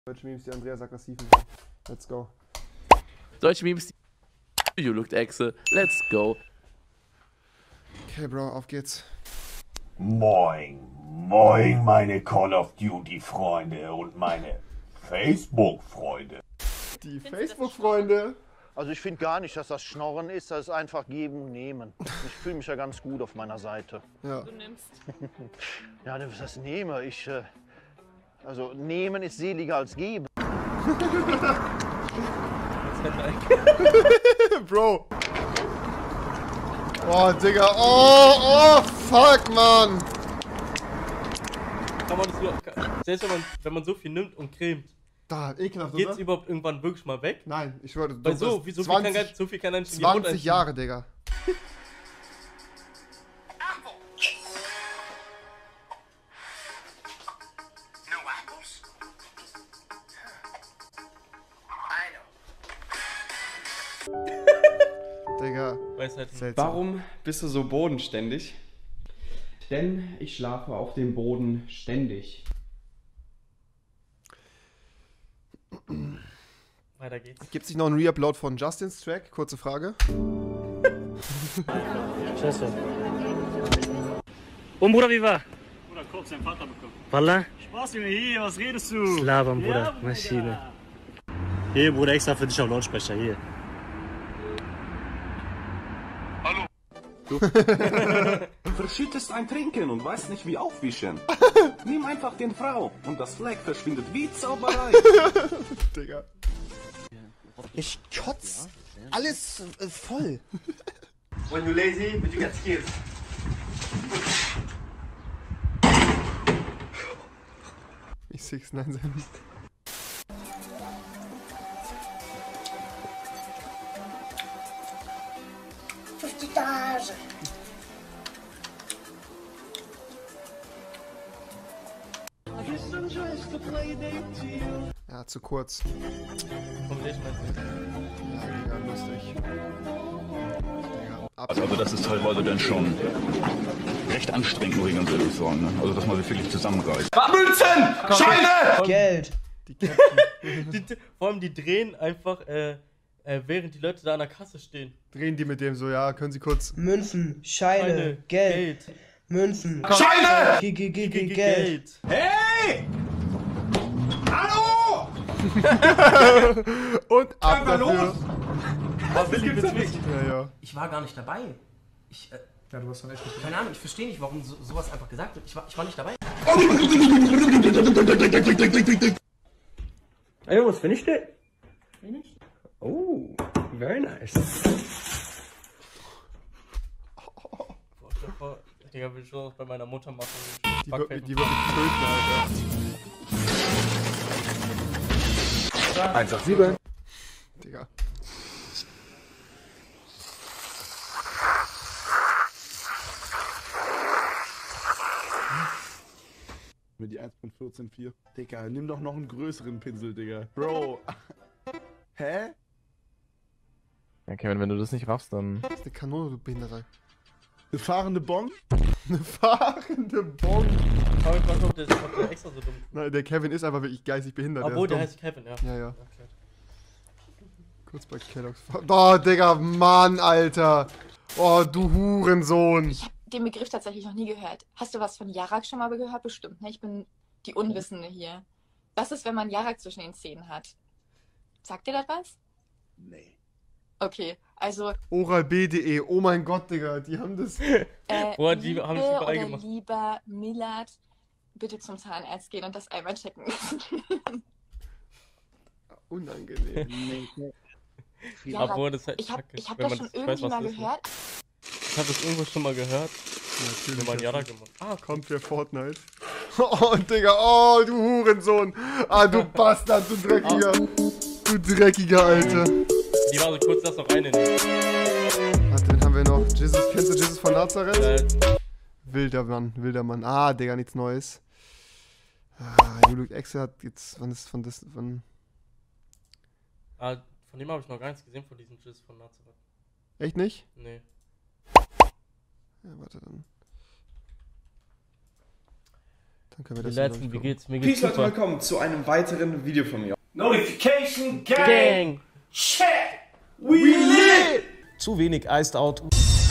Deutsche Memes, die Andreas aggressiv machen. Let's go. Deutsche Memes, die You Looked Exe. Let's go. Okay, Bro, auf geht's. Moin, moin, meine Call of Duty Freunde und meine Facebook Freunde. Die Facebook-Freunde. Also ich finde gar nicht, dass das Schnorren ist, das ist einfach geben und nehmen. Ich fühle mich ja ganz gut auf meiner Seite. Ja. Du nimmst. Ja, was das nehme? Also nehmen ist seliger als geben. Bro. Oh, Digga. Oh, fuck, Mann. Kann man das überhaupt, selbst wenn man so viel nimmt und cremt, Da, ekelhaft, geht's oder? überhaupt irgendwann wirklich mal weg? Nein, ich schwöre, Weil so viel kann ein 20 Jahre, Digga. Digga. Weisheit. Warum bist du so bodenständig? Denn ich schlafe auf dem Boden ständig. Weiter geht's. Gibt's nicht noch einen Reupload von Justins Track? Kurze Frage. Scheiße. Und Bruder, wie war? Bruder, Korb, sein Vater bekommen. Wallah? Spaß, Junge, hier, was redest du? Labern, Bruder. Ja, Maschine. Hier, Bruder, extra für dich auf Lautsprecher, hier. Verschüttest ein Trinken und weißt nicht wie aufwischen. Nimm einfach den Frau und das Fleck verschwindet wie Zauberei. Digga. Ich kotz alles voll. When you're lazy, but you get skills. Ich 6ix9ine sein. Ja, zu kurz. Komm, lese mal. Ja, Digga, lustig. Digga, Also das ist teilweise dann schon recht anstrengend, muss ich ganz ehrlich sagen. Ne? Also dass man sich wirklich zusammenreißt. Münzen! Scheine! Geld. die Captain. Vor allem die drehen einfach, während die Leute da an der Kasse stehen. Drehen die mit dem so, ja, können sie kurz. Münzen, Scheine, Geld. Münzen, Scheine! Geld. Hey! Hallo! Und ab Ja, dafür. los! Aber Willi wird's nicht. Ja. Ich war gar nicht dabei. Ja, du warst doch echt nicht. Keine Ahnung, ich verstehe nicht, warum sowas einfach gesagt wird. Ich war nicht dabei. I almost finished it. Finished? Oh, very nice. Digga, will ich schon bei meiner Mutter machen. Die wird mich töten, Alter. 187. Digga. Mit die 1.14.4. Digga, nimm doch noch einen größeren Pinsel, Digga. Bro. Hä? Ja, Kevin, wenn du das nicht raffst, dann... Das ist eine Kanone, du Behinderter. Eine fahrende Bon? Eine fahrende Bon. Aber ich weiß nicht, ob der extra so dumm ist. Nein, der Kevin ist einfach wirklich geistig behindert. Obwohl, der ist heißt Kevin, ja. Ja, ja. Okay. Kurz bei Kellogg's. Oh, Digga, Mann, Alter. Oh, du Hurensohn. Ich habe den Begriff tatsächlich noch nie gehört. Hast du was von Jarak schon mal gehört? Bestimmt, ne? Ich bin die Unwissende hier. Was ist, wenn man Jarak zwischen den Zähnen hat? Sagt dir das was? Nee. Okay, also Oral-B.de, oh mein Gott, Digga, die haben das. Boah, die Liebe haben das überall oder gemacht. lieber Millard, bitte zum Zahnarzt gehen und das einmal checken lassen. Unangenehm. Jarak, Obwohl, das ist halt ich hab wenn das man schon weiß, irgendwie was mal das ist, ne? gehört. Ich hab das irgendwo schon mal gehört. Natürlich. Wenn man Jara gemacht. Ah, kommt für Fortnite. Oh, Digga, oh, du Hurensohn. Ah, du Bastard, du Dreckiger. Du Dreckiger, Alter. Die war so kurz, lass noch eine nehmen. Warte, wen haben wir noch? Jesus, kennst du Jesus von Nazareth? Äh, Wilder Mann. Ah, Digga, nichts Neues. Ah, You Looked Exe hat jetzt, wann von dem habe ich noch gar nichts gesehen, von diesem Jesus von Nazareth. echt nicht? Nee. Ja, warte dann. Dann können wir Wie das letzten, wie durchgucken. geht's? Mir Peace geht's Leute, super. willkommen zu einem weiteren Video von mir. Notification Gang! Check! We lit! Zu wenig Iced Out.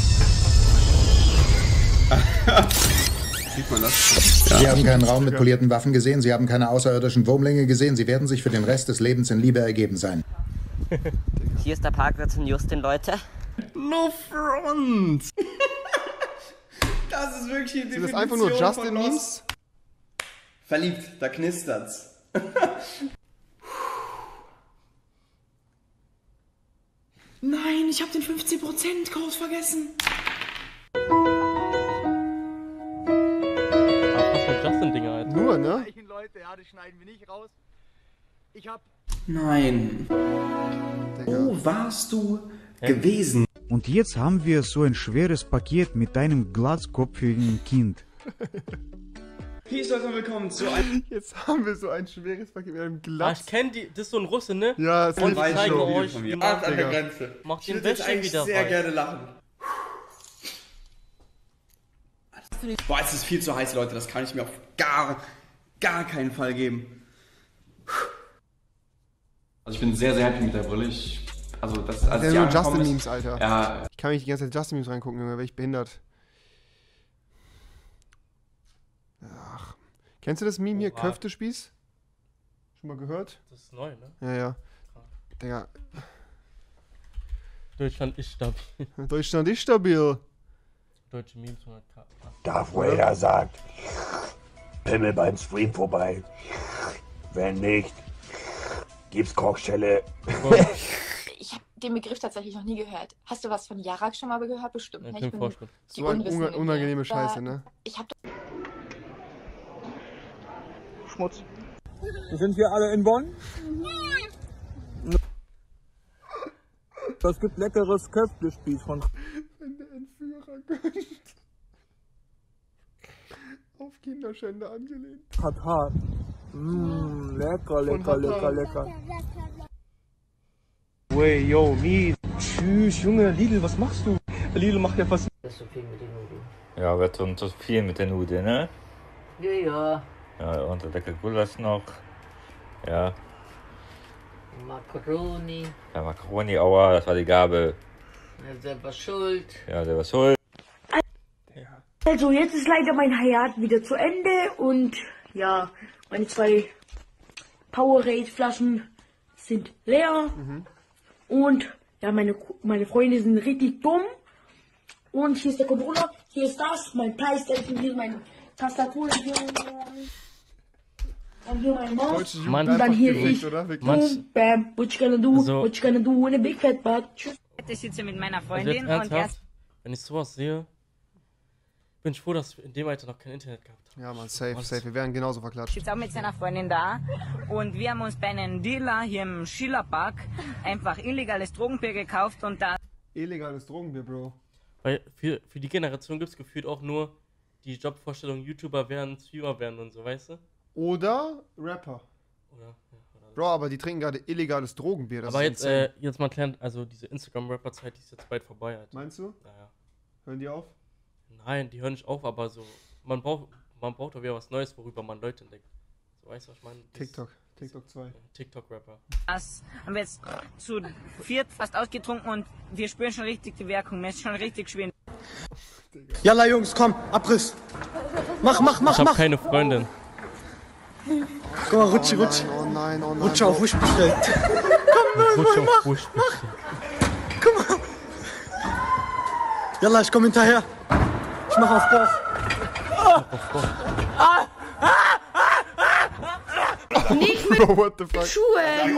Sieht man das? Sie haben keinen Raum mit polierten Waffen gesehen, Sie haben keine außerirdischen Wurmlinge gesehen, Sie werden sich für den Rest des Lebens in Liebe ergeben sein. Hier ist der Parkplatz von Justin, Leute. No front! Das ist wirklich die Definition Sind das einfach nur von Justin-Memes? Lost. Verliebt, da knistert's. Nein, ich habe den 15%-Code vergessen. Ach, was für Justin-Dinger, Alter. Nur, ne? Leute, ja, das schneiden wir nicht raus. Ich hab... Nein. Wo warst du gewesen? Und jetzt haben wir so ein schweres Paket mit einem glatzkopfigen Kind. Peace Leute, willkommen zu einem... Jetzt haben wir so ein schweres Paket mit einem Ah, Glatz. ich kenn die, das ist so ein Russe, ne? Ja, das und ist ich zeige euch, von wie mir. man An der Grenze. macht Ich den würde jetzt Wäsche eigentlich wieder sehr weiß. gerne lachen. Boah, es ist viel zu heiß, Leute. Das kann ich mir auf gar keinen Fall geben. Also ich bin sehr, sehr happy mit der Brille. Also das, als Das die sind nur angekommen Justin-Memes, ist, Alter. Ja. Ich kann nicht die ganze Zeit Justin-Memes reingucken, Junge, wäre ich behindert. Ach. Kennst du das Meme hier, Oha. Köftespieß? Schon mal gehört? Das ist neu, ne? Ja, ja. Digga. Deutschland ist stabil. Deutschland ist stabil. Deutsche Memes 100k. Darth Vader sagt, Pimmel beim Stream vorbei. Wenn nicht, gibt's Kochstelle. Ich habe den Begriff tatsächlich noch nie gehört. Hast du was von Jarak schon mal gehört? Bestimmt. Ja, Ne? Tim Ich bin Vorschritt. die So eine Unwissende unangenehme hier. Scheiße, ne? Ich habe Schmutz. Sind wir alle in Bonn? Es gibt leckeres Köftespieß von... Wenn der Entführer gönnt. Auf Kinderschänder angelehnt. Katar. Lecker, lecker, lecker, lecker. Wey, yo, Mies. Tschüss, Junge, Lidl, was machst du? Lidl macht ja fast... Ja, wir tun so viel mit der Nudel, ne? Ja, ja. Ja, und der lecker Gulasch noch. Ja. Macaroni. Ja, Macaroni, aua, das war die Gabel. Ja, selber schuld. Ja, der war schuld. Also jetzt ist leider mein Hayat wieder zu Ende und ja, meine 2 Powerade-Flaschen sind leer und ja, meine Freunde sind richtig dumm und hier ist der Controller, hier ist das, mein Playstation, hier ist meine Tastatur, hier und hier mein Maus und dann hier ich, boom, bam, what you gonna do, what you gonna do in a big fat butt. Tschüss. Ich sitze mit meiner Also Freundin jetzt und ernsthaft, wenn ich sowas sehe, bin ich froh, dass wir in dem Alter noch kein Internet gehabt haben. Ja, man, safe, safe. Wir werden genauso verklatscht. sitze auch mit seiner Freundin da und wir haben uns bei einem Dealer hier im Schillerpark einfach illegales Drogenbier gekauft und da... Illegales Drogenbier, Bro. Weil für die Generation gibt es gefühlt auch nur die Jobvorstellung, YouTuber werden, Streamer werden und so, weißt du? Oder Rapper. Oder Bro, aber die trinken gerade illegales Drogenbier. Das aber ist jetzt mal klären, also diese Instagram-Rapper-Zeit, die ist jetzt bald vorbei. Halt. Meinst du? Naja. Hören die auf? Nein, die hören nicht auf, aber so, man braucht doch wieder was Neues, worüber man Leute entdeckt. So, weißt du, was ich meine? TikTok 2. TikTok-Rapper. Das haben wir jetzt zu 4 fast ausgetrunken und wir spüren schon richtig die Wirkung. Mir ist schon richtig schwindelig. Jalla, Jungs, komm, Abriss. Mach. Ich hab keine Freundin. Guck mal, Rutschi. Oh nein. Rutsch auf Wusch bestellt. Rutsch auf Wusch bestellt. Guck mal. Jalla, ich komm hinterher. Ich mach auf Bauch. Nicht mit Bro, what the fuck? Schuhen.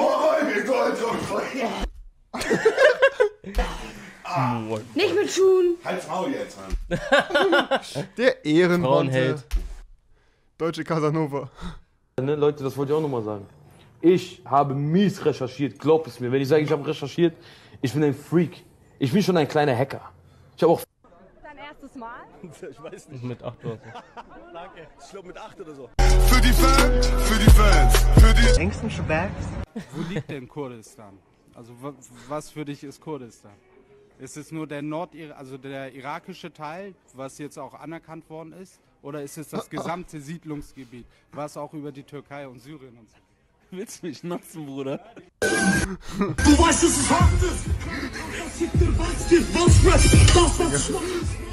Nicht mit Schuhen. Halt's Maul jetzt, Mann. Der Ehrenwonte. Frauenheld. Deutsche Casanova. Ne, Leute, das wollte ich auch nochmal sagen. Ich habe mies recherchiert, glaubt es mir. Wenn ich sage, ich habe recherchiert, ich bin ein Freak. Ich bin schon ein kleiner Hacker. Ich habe auch... Dein erstes Mal? Ich weiß nicht. Mit 8 oder so. Danke. Ich glaube mit 8 oder so. Für die Fans, für die Engsten Schwacks. Wo liegt denn Kurdistan? Also was für dich ist Kurdistan? Ist es nur der der irakische Teil, was jetzt auch anerkannt worden ist? Oder ist es das gesamte Siedlungsgebiet, was auch über die Türkei und Syrien und so? Willst du mich nutzen, Bruder? Du weißt, dass es hart ist. Das